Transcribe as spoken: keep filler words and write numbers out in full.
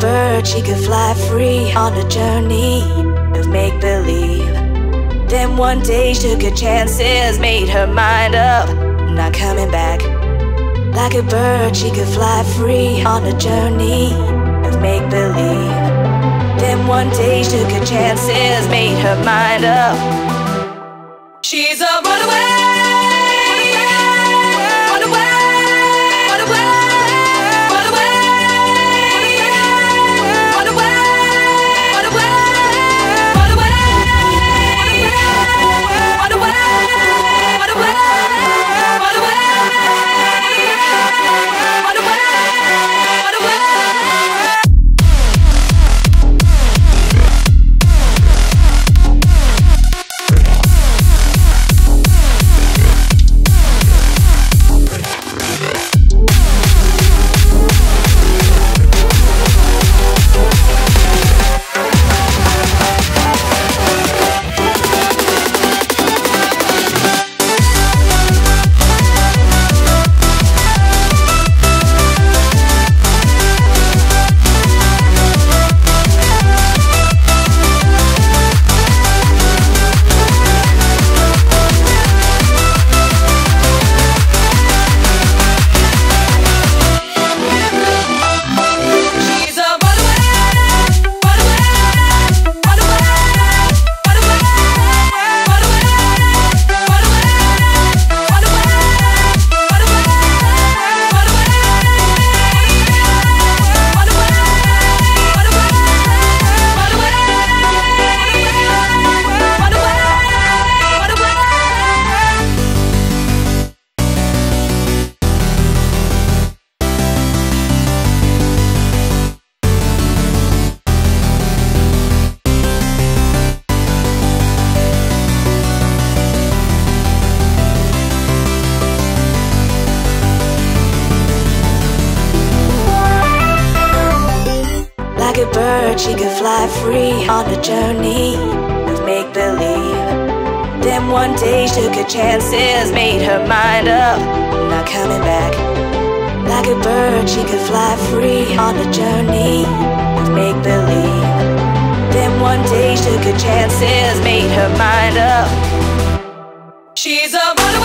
bird, she could fly free on a journey of make-believe. Then one day she took her chances, made her mind up, not coming back. Like a bird, she could fly free on a journey of make-believe. Then one day she took her chances, made her mind up. She's a runaway. Like a bird, she could fly free on a journey of make-believe. Then one day she took her chances, made her mind up, not coming back. Like a bird, she could fly free on a journey of make-believe. Then one day she took her chances, made her mind up. She's a runaway.